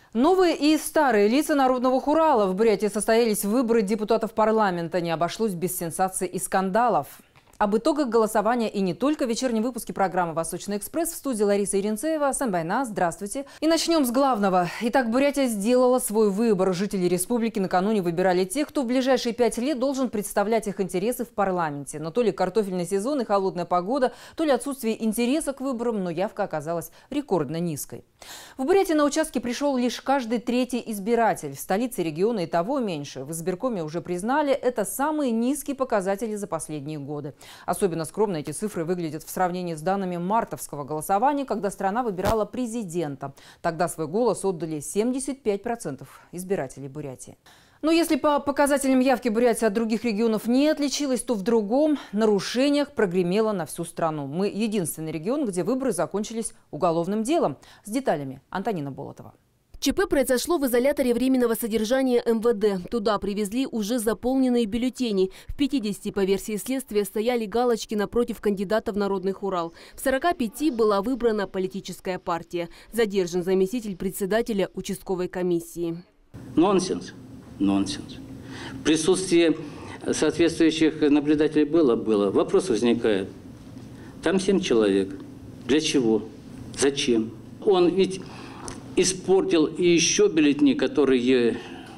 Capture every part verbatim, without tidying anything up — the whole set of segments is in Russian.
Новые и старые лица Народного Хурала. В Бурятии состоялись выборы депутатов парламента. Не обошлось без сенсаций и скандалов. Об итогах голосования и не только в вечернем выпуске программы «Восточный экспресс» в студии Лариса Еренцеева. Санбайна, здравствуйте. И начнем с главного. Итак, Бурятия сделала свой выбор. Жители республики накануне выбирали тех, кто в ближайшие пять лет должен представлять их интересы в парламенте. Но то ли картофельный сезон и холодная погода, то ли отсутствие интереса к выборам, но явка оказалась рекордно низкой. В Бурятии на участке пришел лишь каждый третий избиратель. В столице региона и того меньше. В избиркоме уже признали, это самые низкие показатели за последние годы. Особенно скромно эти цифры выглядят в сравнении с данными мартовского голосования, когда страна выбирала президента. Тогда свой голос отдали семьдесят пять процентов избирателей Бурятии. Но если по показателям явки Бурятия от других регионов не отличилась, то в другом нарушениях прогремело на всю страну. Мы единственный регион, где выборы закончились уголовным делом. С деталями Антонина Болотова. ЧП произошло в изоляторе временного содержания эм вэ дэ. Туда привезли уже заполненные бюллетени. В пятидесяти по версии следствия стояли галочки напротив кандидата в Народный Хурал. В сорока пяти была выбрана политическая партия. Задержан заместитель председателя участковой комиссии. Нонсенс. Нонсенс. В присутствии соответствующих наблюдателей было, было. Вопрос возникает. Там семь человек. Для чего? Зачем? Он ведь испортил и еще бюллетени, которые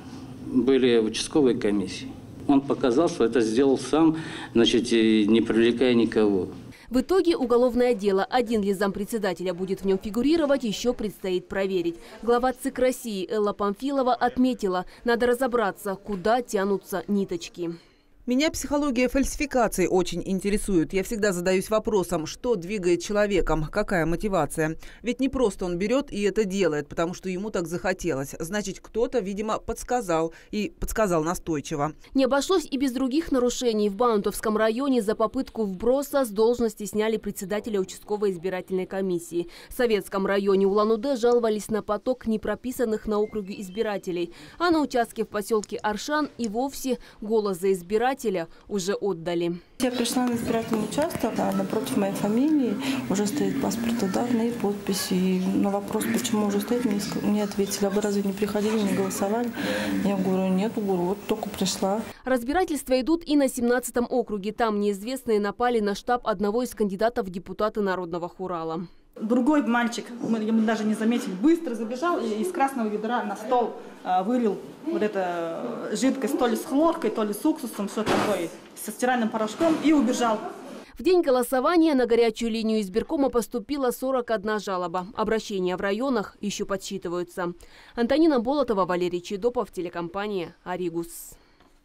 были в участковой комиссии. Он показал, что это сделал сам, значит, не привлекая никого. В итоге уголовное дело. Один ли зампредседателя будет в нем фигурировать, еще предстоит проверить. Глава ЦИК России Элла Памфилова отметила, надо разобраться, куда тянутся ниточки. Меня психология фальсификаций очень интересует. Я всегда задаюсь вопросом, что двигает человеком, какая мотивация. Ведь не просто он берет и это делает, потому что ему так захотелось. Значит, кто-то, видимо, подсказал и подсказал настойчиво. Не обошлось и без других нарушений. В Баунтовском районе за попытку вброса с должности сняли председателя участковой избирательной комиссии. В Советском районе Улан-Удэ жаловались на поток непрописанных на округе избирателей. А на участке в поселке Аршан и вовсе голос за избирателя уже отдали. Я пришла на избирательный участок, а напротив моей фамилии уже стоит паспорт, данные, подпись. И на вопрос, почему уже стоит, мне, мне ответили, а вы разве не приходили, не голосовали? Я говорю, нет, говорю, вот только пришла. Разбирательства идут и на семнадцатом округе. Там неизвестные напали на штаб одного из кандидатов в депутаты Народного Хурала. Другой мальчик, мы ему даже не заметили, быстро забежал и из красного ведра на стол э, вылил вот эту жидкость, то ли с хлоркой, то ли с уксусом, что такое, со стиральным порошком, и убежал. В день голосования на горячую линию избиркома поступила сорок одна жалоба. Обращения в районах еще подсчитываются. Антонина Болотова, Валерий Чедопов, телекомпания «Аригус».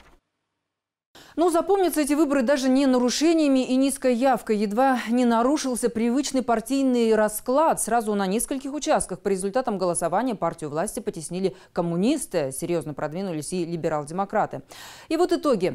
Но запомнятся эти выборы даже не нарушениями и низкой явкой. Едва не нарушился привычный партийный расклад. Сразу на нескольких участках по результатам голосования партию власти потеснили коммунисты. Серьезно продвинулись и либерал-демократы. И вот итоги.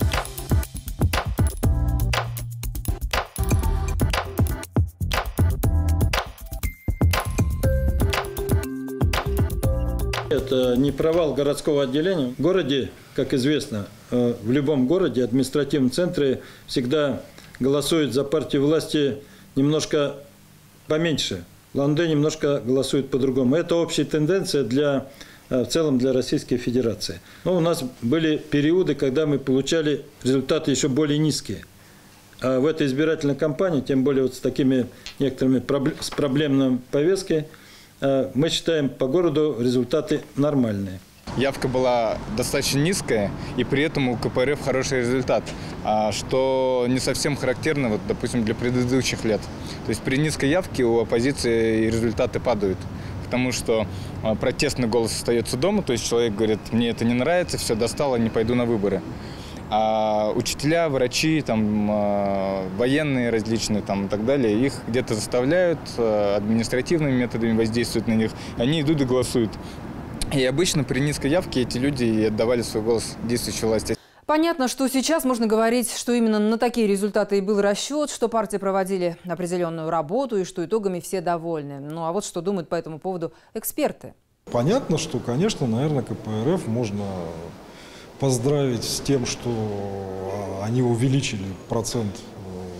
Это не провал городского отделения. В городе, как известно, в любом городе, административном центре всегда голосуют за партию власти немножко поменьше. В Улан-Удэ немножко голосуют по-другому. Это общая тенденция для, в целом для Российской Федерации. Но у нас были периоды, когда мы получали результаты еще более низкие. А в этой избирательной кампании, тем более вот с такими некоторыми с проблемной повесткой, мы считаем по городу результаты нормальные. Явка была достаточно низкая, и при этом у ка пэ эр эф хороший результат, что не совсем характерно, вот, допустим, для предыдущих лет. То есть при низкой явке у оппозиции результаты падают, потому что протестный голос остается дома, то есть человек говорит, мне это не нравится, все достало, не пойду на выборы. А учителя, врачи, там, военные различные там, и так далее, их где-то заставляют, административными методами воздействуют на них, они идут и голосуют. И обычно при низкой явке эти люди и отдавали свой голос действующей власти. Понятно, что сейчас можно говорить, что именно на такие результаты и был расчет, что партии проводили определенную работу и что итогами все довольны. Ну а вот что думают по этому поводу эксперты. Понятно, что, конечно, наверное, ка пэ эр эф можно поздравить с тем, что они увеличили процент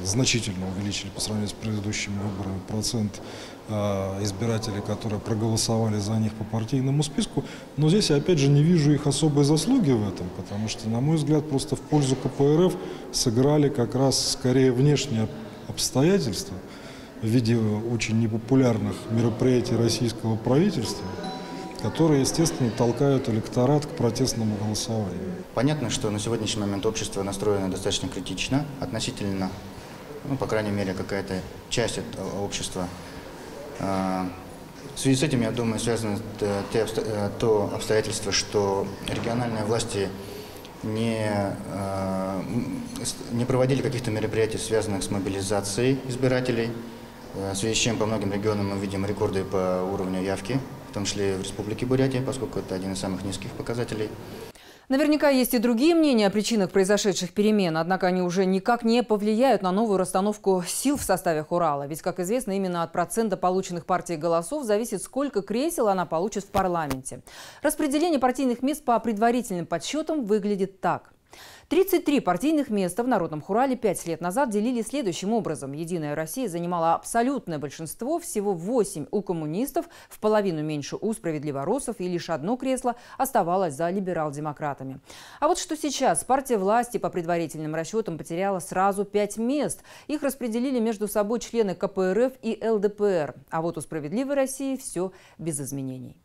значительно увеличили по сравнению с предыдущими выборами процент избирателей, которые проголосовали за них по партийному списку. Но здесь я опять же не вижу их особой заслуги в этом, потому что, на мой взгляд, просто в пользу ка пэ эр эф сыграли как раз скорее внешние обстоятельства в виде очень непопулярных мероприятий российского правительства, которые, естественно, толкают электорат к протестному голосованию. Понятно, что на сегодняшний момент общество настроено достаточно критично относительно, ну, по крайней мере, какая-то часть общества. В связи с этим, я думаю, связано то обстоятельство, что региональные власти не, не проводили каких-то мероприятий, связанных с мобилизацией избирателей, в связи с чем по многим регионам мы видим рекорды по уровню явки, в том числе и в Республике Бурятия, поскольку это один из самых низких показателей. Наверняка есть и другие мнения о причинах произошедших перемен, однако они уже никак не повлияют на новую расстановку сил в составе Хурала. Ведь, как известно, именно от процента полученных партией голосов зависит, сколько кресел она получит в парламенте. Распределение партийных мест по предварительным подсчетам выглядит так. тридцать три партийных места в Народном Хурале пять лет назад делили следующим образом. «Единая Россия» занимала абсолютное большинство, всего восемь у коммунистов, в половину меньше у справедливоросов, и лишь одно кресло оставалось за либерал-демократами. А вот что сейчас. Партия власти по предварительным расчетам потеряла сразу пять мест. Их распределили между собой члены ка пэ эр эф и эл дэ пэ эр. А вот у «Справедливой России» все без изменений.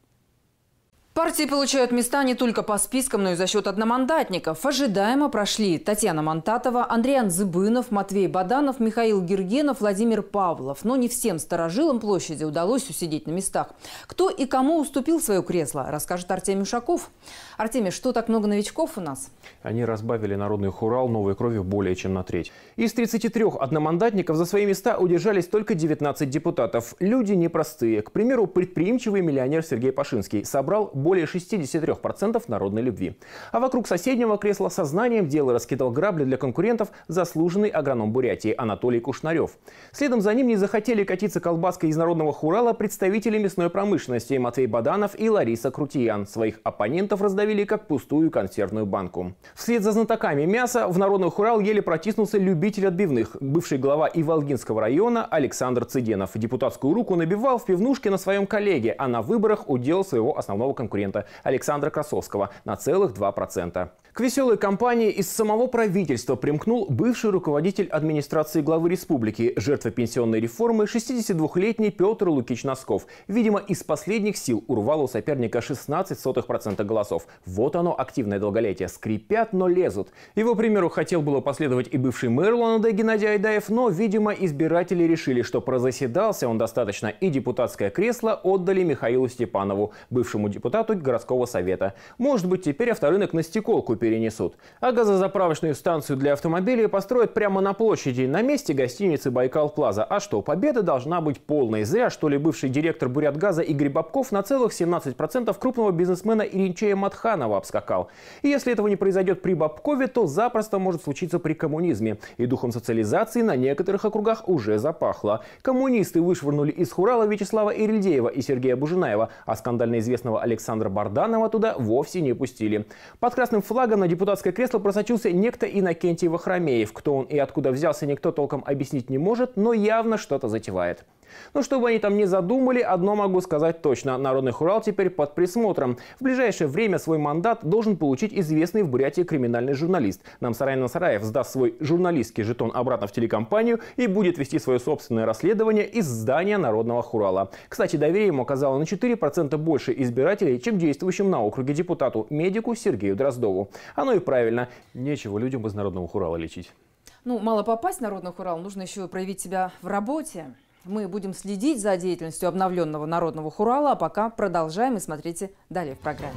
Партии получают места не только по спискам, но и за счет одномандатников. Ожидаемо прошли Татьяна Монтатова, Андрей Анзыбынов, Матвей Баданов, Михаил Гергенов, Владимир Павлов. Но не всем старожилам площади удалось усидеть на местах. Кто и кому уступил свое кресло, расскажет Артемий Ушаков. Артемий, что так много новичков у нас? Они разбавили Народный Хурал новой кровью более чем на треть. Из тридцати трёх одномандатников за свои места удержались только девятнадцать депутатов. Люди непростые. К примеру, предприимчивый миллионер Сергей Пашинский собрал более шестидесяти трёх процентов народной любви. А вокруг соседнего кресла сознанием дела раскидал грабли для конкурентов заслуженный агроном Бурятии Анатолий Кушнарев. Следом за ним не захотели катиться колбаской из Народного Хурала представители мясной промышленности Матвей Баданов и Лариса Крутиян. Своих оппонентов раздавили как пустую консервную банку. Вслед за знатоками мяса в Народный Хурал еле протиснулся любитель отбивных. Бывший глава Иволгинского района Александр Цыденов. Депутатскую руку набивал в пивнушке на своем коллеге, а на выборах удел своего основного конкурента Александра Красовского на целых два процента. К веселой кампании из самого правительства примкнул бывший руководитель администрации главы республики, жертва пенсионной реформы, шестидесятидвухлетний Петр Лукич Носков. Видимо, из последних сил урвал у соперника шестнадцать сотых процента голосов. Вот оно, активное долголетие. Скрипят, но лезут. Его примеру хотел было последовать и бывший мэр Улан-Удэ Геннадий Айдаев, но, видимо, избиратели решили, что прозаседался он достаточно, и депутатское кресло отдали Михаилу Степанову, бывшему депутату городского совета. Может быть, теперь авторынок на стеколку перенесут. А газозаправочную станцию для автомобилей построят прямо на площади, на месте гостиницы «Байкал-Плаза». А что, победа должна быть полной. Зря, что ли, бывший директор «Бурятгаза» Игорь Бабков на целых семнадцать процентов крупного бизнесмена Иринчея Матханова обскакал. И если этого не произойдет при Бабкове, то запросто может случиться при коммунизме. И духом социализации на некоторых округах уже запахло. Коммунисты вышвырнули из Хурала Вячеслава Ирильдеева и Сергея Бужинаева, а скандально известного Александра Барданова туда вовсе не пустили. Под красным флагом на депутатское кресло просочился некто Иннокентий Вахромеев. Кто он и откуда взялся, никто толком объяснить не может, но явно что-то затевает. Но что бы они там ни задумали, одно могу сказать точно. Народный Хурал теперь под присмотром. В ближайшее время свой мандат должен получить известный в Бурятии криминальный журналист. Намсарай Насараев сдаст свой журналистский жетон обратно в телекомпанию и будет вести свое собственное расследование из здания Народного Хурала. Кстати, доверие ему оказало на четыре процента больше избирателей, чем действующим на округе депутату, медику Сергею Дроздову. Оно и правильно. Нечего людям из Народного Хурала лечить. Ну, мало попасть в Народный Хурал, нужно еще проявить себя в работе. Мы будем следить за деятельностью обновленного Народного Хурала, а пока продолжаем и смотрите далее в программе.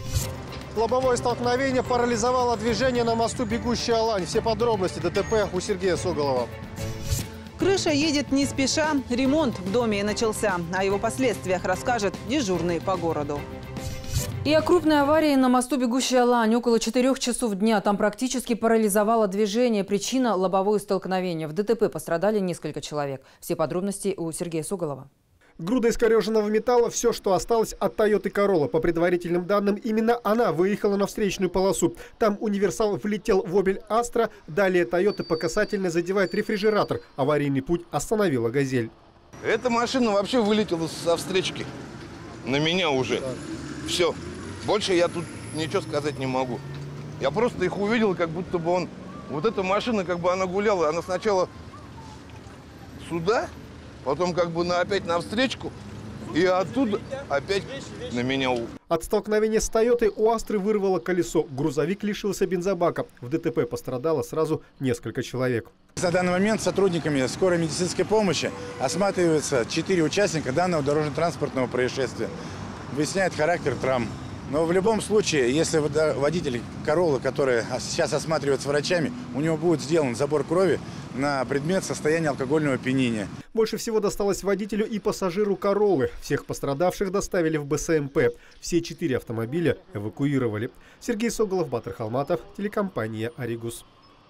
Лобовое столкновение парализовало движение на мосту «Бегущая Алань». Все подробности ДТП у Сергея Соголова. Крыша едет не спеша. Ремонт в доме начался. О его последствиях расскажет дежурный по городу. И о крупной аварии на мосту «Бегущая Алань». Около четырех часов дня там практически парализовало движение. Причина – лобовое столкновение. В ДТП пострадали несколько человек. Все подробности у Сергея Соголова. Груда искореженного металла – все, что осталось от Toyota Corolla. По предварительным данным, именно она выехала на встречную полосу. Там универсал влетел в Opel Astra. Далее Toyota по касательной задевает рефрижератор. Аварийный путь остановила «Газель». Эта машина вообще вылетела со встречки. На меня уже. Все. Больше я тут ничего сказать не могу. Я просто их увидел, как будто бы он... Вот эта машина, как бы она гуляла, она сначала сюда, потом как бы на, опять на встречку, и оттуда опять на меня. От столкновения с «Тойотой» у «Астры» вырвало колесо. Грузовик лишился бензобака. В ДТП пострадало сразу несколько человек. На данный момент сотрудниками скорой медицинской помощи осматриваются четыре участника данного дорожно-транспортного происшествия. Выясняет характер травм. Но в любом случае, если водитель «Короллы», который сейчас осматривается врачами, у него будет сделан забор крови на предмет состояния алкогольного опьянения. Больше всего досталось водителю и пассажиру «Короллы». Всех пострадавших доставили в Бэ Эс Эм Пэ. Все четыре автомобиля эвакуировали. Сергей Соголов, Батыр Халматов, телекомпания «Аригус».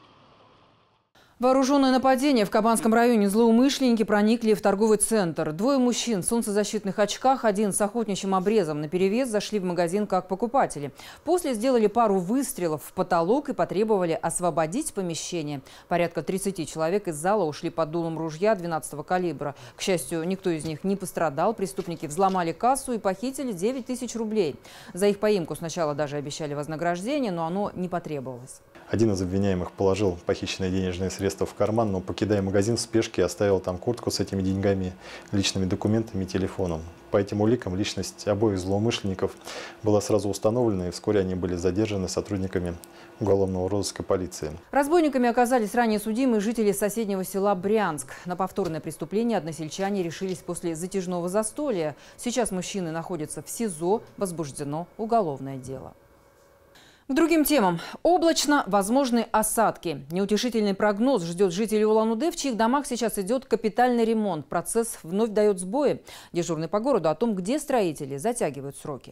Вооруженное нападение в Кабанском районе. Злоумышленники проникли в торговый центр. Двое мужчин в солнцезащитных очках, один с охотничьим обрезом наперевес, зашли в магазин как покупатели. После сделали пару выстрелов в потолок и потребовали освободить помещение. Порядка тридцати человек из зала ушли под дулом ружья двенадцатого калибра. К счастью, никто из них не пострадал. Преступники взломали кассу и похитили девять тысяч рублей. За их поимку сначала даже обещали вознаграждение, но оно не потребовалось. Один из обвиняемых положил похищенные денежные средства в карман, но, покидая магазин, в спешке оставил там куртку с этими деньгами, личными документами и телефоном. По этим уликам личность обоих злоумышленников была сразу установлена, и вскоре они были задержаны сотрудниками уголовного розыска полиции. Разбойниками оказались ранее судимые жители соседнего села Брянск. На повторное преступление односельчане решились после затяжного застолья. Сейчас мужчины находятся в СИЗО, возбуждено уголовное дело. К другим темам. Облачно, возможны осадки. Неутешительный прогноз ждет жителей Улан-Удэ, в чьих домах сейчас идет капитальный ремонт. Процесс вновь дает сбои. Дежурный по городу о том, где строители затягивают сроки.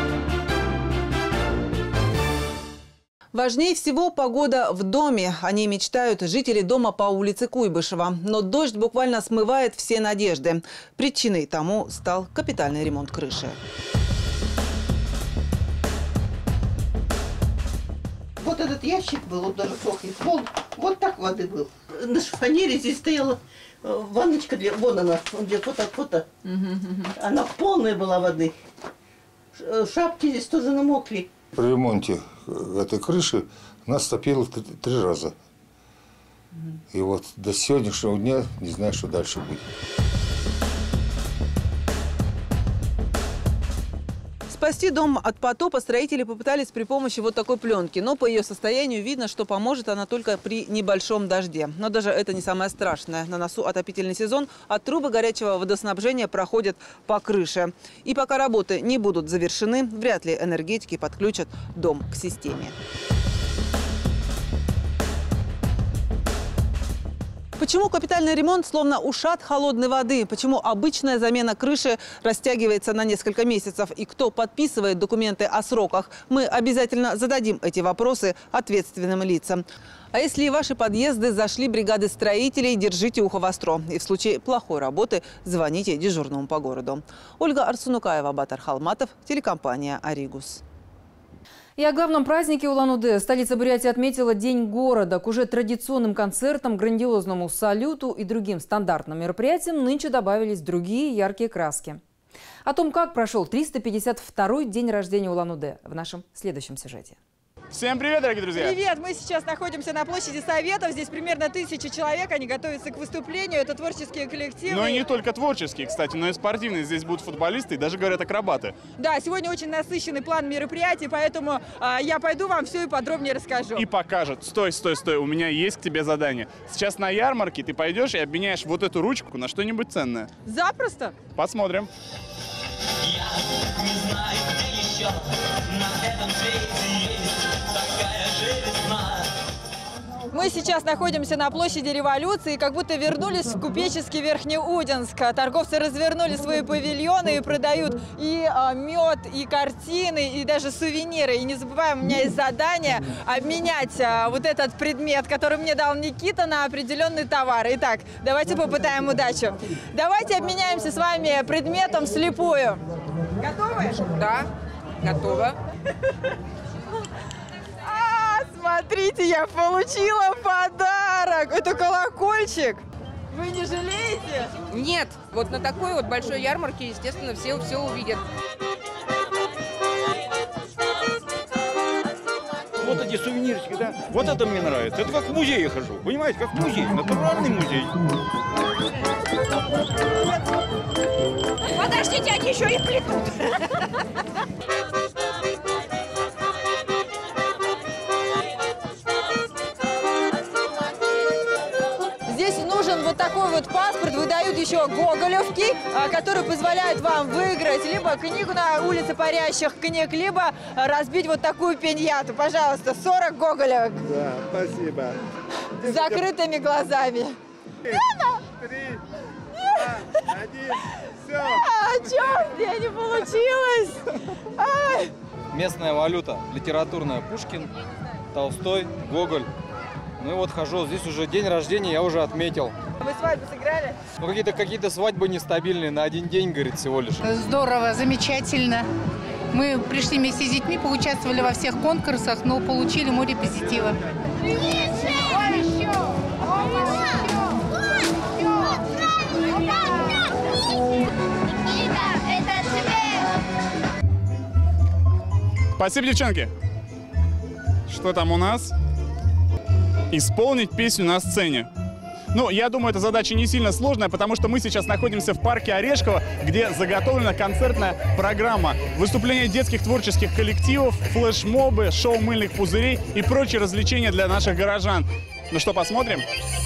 Важнее всего погода в доме. О ней мечтают жители дома по улице Куйбышева. Но дождь буквально смывает все надежды. Причиной тому стал капитальный ремонт крыши. Вот этот ящик был, вот даже сохнет пол, вот так воды был. На шифонере здесь стояла ванночка, для, вон она, где вот так, вот так. Она полная была воды. Шапки здесь тоже намокли. При ремонте этой крыши нас топило три, три раза. И вот до сегодняшнего дня не знаю, что дальше будет. Спасти дом от потопа строители попытались при помощи вот такой пленки. Но по ее состоянию видно, что поможет она только при небольшом дожде. Но даже это не самое страшное. На носу отопительный сезон, а трубы горячего водоснабжения проходят по крыше. И пока работы не будут завершены, вряд ли энергетики подключат дом к системе. Почему капитальный ремонт словно ушат холодной воды? Почему обычная замена крыши растягивается на несколько месяцев? И кто подписывает документы о сроках? Мы обязательно зададим эти вопросы ответственным лицам. А если и ваши подъезды зашли бригады строителей, держите ухо востро. И в случае плохой работы звоните дежурному по городу. Ольга Арсунукаева, Батыр Халматов, телекомпания «Аригус». И о главном празднике Улан-Удэ. Столица Бурятии отметила День города. К уже традиционным концертам, грандиозному салюту и другим стандартным мероприятиям нынче добавились другие яркие краски. О том, как прошел триста пятьдесят второй день рождения Улан-Удэ, в нашем следующем сюжете. Всем привет, дорогие друзья! Привет! Мы сейчас находимся на площади Советов. Здесь примерно тысяча человек. Они готовятся к выступлению. Это творческие коллективы. Ну и не только творческие, кстати, но и спортивные. Здесь будут футболисты и даже, говорят, акробаты. Да, сегодня очень насыщенный план мероприятий, поэтому а, я пойду вам все и подробнее расскажу. И покажет. Стой, стой, стой. У меня есть к тебе задание. Сейчас на ярмарке ты пойдешь и обменяешь вот эту ручку на что-нибудь ценное. Запросто? Посмотрим. Я не знаю, где еще на этом свете есть такая же весна. Мы сейчас находимся на площади Революции и как будто вернулись в купеческий Верхнеудинск. Торговцы развернули свои павильоны и продают и а, мед, и картины, и даже сувениры. И не забываем, у меня есть задание обменять а, вот этот предмет, который мне дал Никита, на определенный товар. Итак, давайте попытаем удачу. Давайте обменяемся с вами предметом вслепую. Готовы? Да, готова. Смотрите, я получила подарок! Это колокольчик! Вы не жалеете? Нет, вот на такой вот большой ярмарке, естественно, все все увидят. Вот эти сувенирчики, да? Вот это мне нравится. Это как в музее хожу, понимаете, как в музей, натуральный музей. Подождите, они еще и плетут. Вот такой вот паспорт выдают еще гоголевки, который позволяет вам выиграть либо книгу на улице парящих книг, либо разбить вот такую пиньяту. Пожалуйста, сорок гоголевок. Да, спасибо. С закрытыми глазами. Три, два, один, все. А что? У меня не получилось. Ай. Местная валюта, литературная, Пушкин, Толстой, Гоголь. Ну и вот хожу, здесь уже день рождения я уже отметил. Вы свадьбу сыграли? Ну какие-то какие-то свадьбы нестабильные, на один день, говорит, всего лишь. Здорово, замечательно. Мы пришли вместе с детьми, поучаствовали во всех конкурсах, но получили море позитива. Спасибо, девчонки. Что там у нас? Исполнить песню на сцене. Ну, я думаю, эта задача не сильно сложная, потому что мы сейчас находимся в парке Орешково, где заготовлена концертная программа. Выступления детских творческих коллективов, флешмобы, шоу мыльных пузырей и прочие развлечения для наших горожан. Ну что, посмотрим?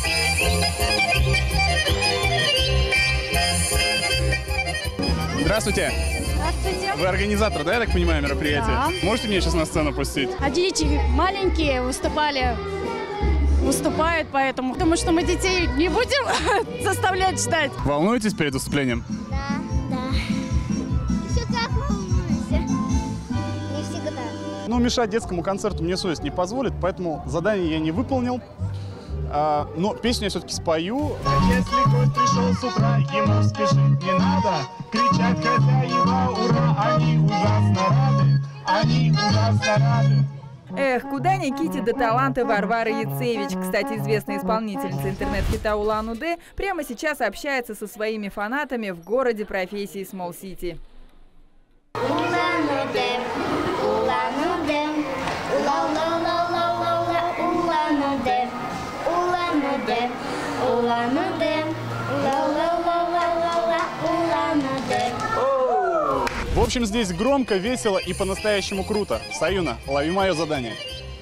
Здравствуйте. Здравствуйте. Вы организатор, да, я так понимаю, мероприятия? Да. Можете меня сейчас на сцену пустить? А дети маленькие выступали, выступают, поэтому. Потому что мы детей не будем заставлять ждать. Волнуетесь перед выступлением? Да, да. Еще как волнуемся. Не всегда. Ну, мешать детскому концерту мне совесть не позволит, поэтому задание я не выполнил. А, но песню я все-таки спою. Если гость пришел с утра, ему спешить не надо. Кричать хозяева, ура, они ужасно рады. Они ужасно рады. Эх, куда Никите до таланта Варвары Яцевич. Кстати, известная исполнительница интернет-хита Улан-Удэ прямо сейчас общается со своими фанатами в городе профессии Смол-Сити. Улан-Удэ, Улан-Удэ, Ула-ла-ла-ла-ла-ла, Улан-Удэ, Улан-Удэ, Улан-Удэ, Ула-ла-ла-ла-ла-ла, Улан-Удэ. В общем, здесь громко, весело и по-настоящему круто. Саюна, лови мое задание.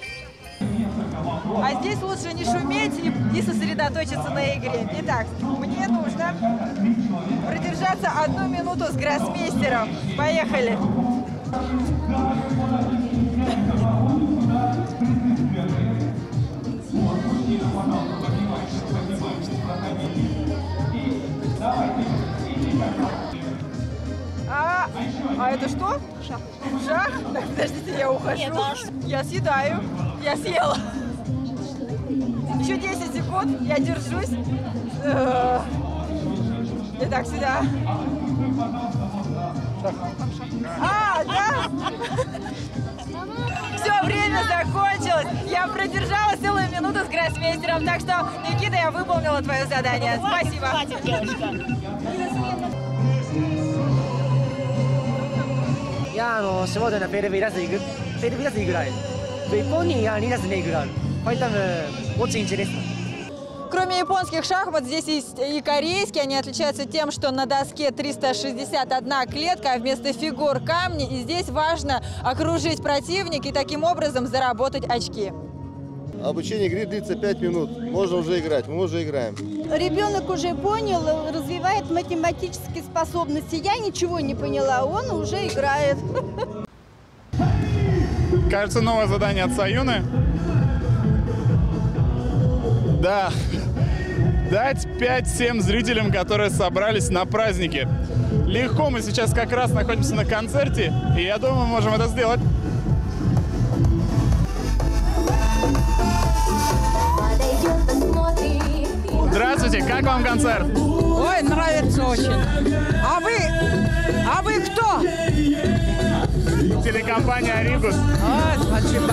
А здесь лучше не шуметь и, и сосредоточиться на игре. Итак, мне нужно продержаться одну минуту с гроссмейстером. Поехали. А, а это что? Шах. Шах? Так, подождите, я ухожу. Нет, я съедаю. Я съела. Еще десять секунд, я держусь. Итак, сюда. А, да? Все, время закончилось. Я продержала целую минуту с гроссмейстером, так что, Никита, я выполнила твое задание. Спасибо. Хватит, девочка. Я сегодня первый раз играю, первый раз играю. В Японии я не раз не играл, поэтому очень интересно. Кроме японских шахмат, здесь есть и корейские. Они отличаются тем, что на доске триста шестьдесят одна клетка, а вместо фигур камни. И здесь важно окружить противника и таким образом заработать очки. Обучение игры длится пять минут. Можно уже играть, мы уже играем. Ребенок уже понял, развивает математические способности. Я ничего не поняла, он уже играет. Кажется, новое задание от Саюны. Да, дать пять-семь зрителям, которые собрались на празднике. Легко, мы сейчас как раз находимся на концерте, и я думаю, мы можем это сделать. Здравствуйте, как вам концерт? Ой, нравится очень. А вы, а вы кто? Телекомпания «Аригус». Ой, спасибо.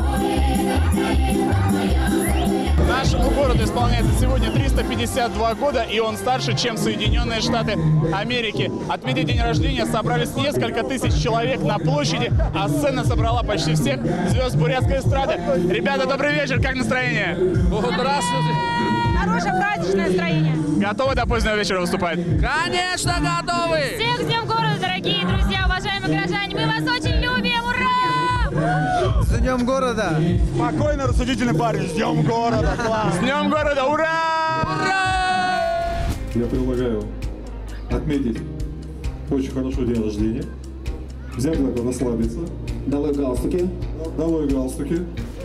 Нашему городу исполняется сегодня триста пятьдесят два года, и он старше, чем Соединенные Штаты Америки. Отметить день рождения собрались несколько тысяч человек на площади, а сцена собрала почти всех звезд бурятской эстрады. Ребята, добрый вечер, как настроение? Здравствуйте. Хорошее праздничное настроение. Готовы до позднего вечера выступать? Конечно, готовы. Всех с Днем города, дорогие друзья, уважаемые горожане. Мы вас очень любим. Ура! С Днем города. Спокойно, рассудительный парень. С Днем города. С Днем города. Ура! Ура! Я предлагаю отметить очень хорошо день рождения. Взять надо расслабиться. Долой галстуки. Долой галстуки.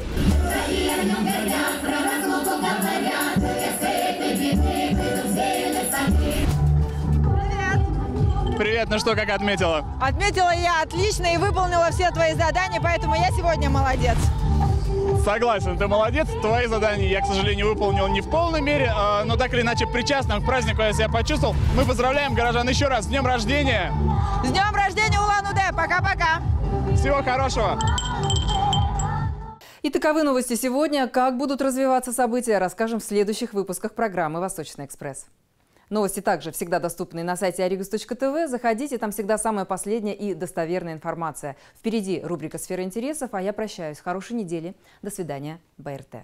Привет, ну что, как отметила? Отметила я отлично и выполнила все твои задания, поэтому я сегодня молодец. Согласен, ты молодец. Твои задания я, к сожалению, выполнил не в полной мере, но так или иначе причастным к празднику я себя почувствовал. Мы поздравляем горожан еще раз. С днем рождения! С днем рождения, Улан-Удэ! Пока-пока! Всего хорошего! И таковы новости сегодня. Как будут развиваться события, расскажем в следующих выпусках программы «Восточный экспресс». Новости также всегда доступны на сайте аригус точка тв. Заходите, там всегда самая последняя и достоверная информация. Впереди рубрика «Сфера интересов», а я прощаюсь. Хорошей недели. До свидания. БРТ.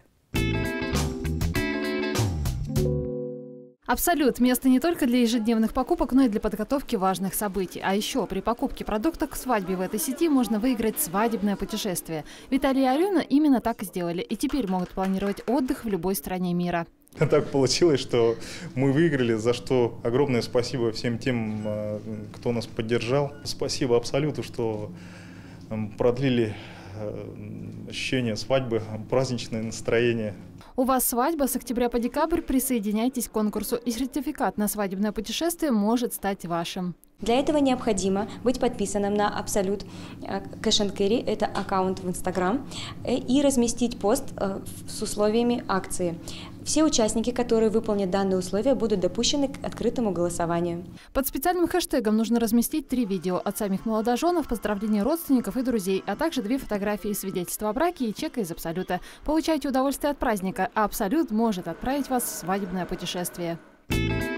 Абсолют – место не только для ежедневных покупок, но и для подготовки важных событий. А еще при покупке продуктов к свадьбе в этой сети можно выиграть свадебное путешествие. Виталий и Алена именно так и сделали. И теперь могут планировать отдых в любой стране мира. Так получилось, что мы выиграли, за что огромное спасибо всем тем, кто нас поддержал. Спасибо Абсолюту, что продлили ощущение свадьбы, праздничное настроение. У вас свадьба с октября по декабрь, присоединяйтесь к конкурсу, и сертификат на свадебное путешествие может стать вашим. Для этого необходимо быть подписанным на Absolute Cash and Carry, это аккаунт в Instagram, и разместить пост с условиями акции. Все участники, которые выполнят данные условия, будут допущены к открытому голосованию. Под специальным хэштегом нужно разместить три видео от самих молодоженов, поздравления родственников и друзей, а также две фотографии, свидетельства о браке и чека из Absolute. Получайте удовольствие от праздника, а Absolute может отправить вас в свадебное путешествие.